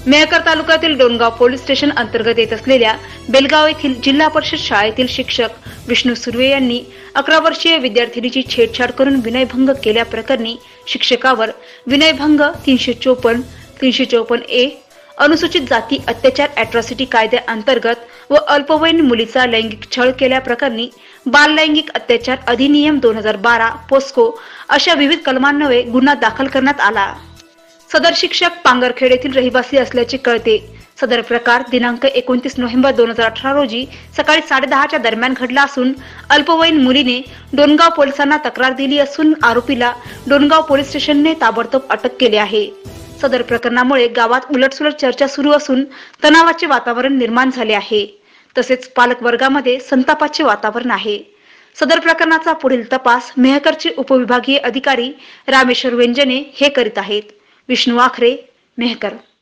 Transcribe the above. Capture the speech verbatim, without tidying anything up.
मेहकर तालुक्यातील Dongaon police station अंतर्गत येत असलेल्या बेलगाव येथील जिल्हा परिषद शाळेतील शिक्षक विष्णू सुर्वे यांनी अकरा वर्षीय विद्यार्थिनीची छेडछाड करून विनयभंग केल्याप्रकरणी शिक्षकावर विनयभंग तीनशे चोपन्न तीनशे चोपन्न ए अनुसूचित जाती अत्याचार अॅट्रॉसिटी कायद्याअंतर्गत व अल्पवयीन मुलीचा लैंगिक छळ केल्याप्रकरणी बाल लैंगिक अत्याचार अधिनियम दोन हजार बारा पोस्को अशा विविध कलमांन्वये गुन्हा दाखल करण्यात आला। सदर शिक्षक पांगरखेड येथील रहिवासी असल्याचे कळते। सदर प्रकार दिनांक एकोणतीस नोव्हेंबर दोन हजार अठरा रोजी सकाळी साडेदहाच्या दरम्यान घडला असून अल्पवयीन मुलीने डोणगाव पोलिसांना तक्रार दिली असून आरोपीला डोणगाव पोलीस स्टेशनने ताबडतोब अटक केली आहे। सदर प्रकरणामुळे गावात उलटसुलट चर्चा सुरू असून तणावाचे वातावरण निर्माण झाले आहे। तसेच पालक वर्गामध्ये संतापाचे वातावरण आहे। सदर प्रकरणाचा पुढील तपास मेहकरचे उपविभागीय अधिकारी रामेश्वर वेंजने हे करीत आहेत। विष्णू आखरे, मेहकर।